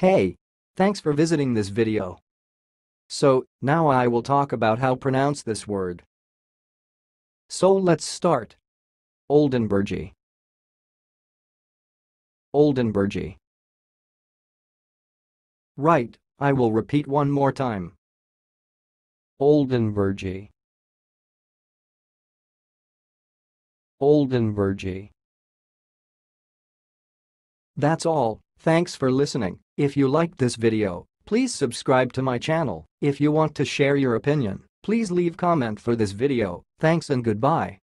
Hey! Thanks for visiting this video. So, now I will talk about how pronounce this word. So let's start. Oldenburg-ee. Oldenburg-ee. Right, I will repeat one more time. Oldenburg-ee. Oldenburg-ee. That's all, thanks for listening. If you liked this video, please subscribe to my channel. If you want to share your opinion, please leave comment for this video. Thanks and goodbye.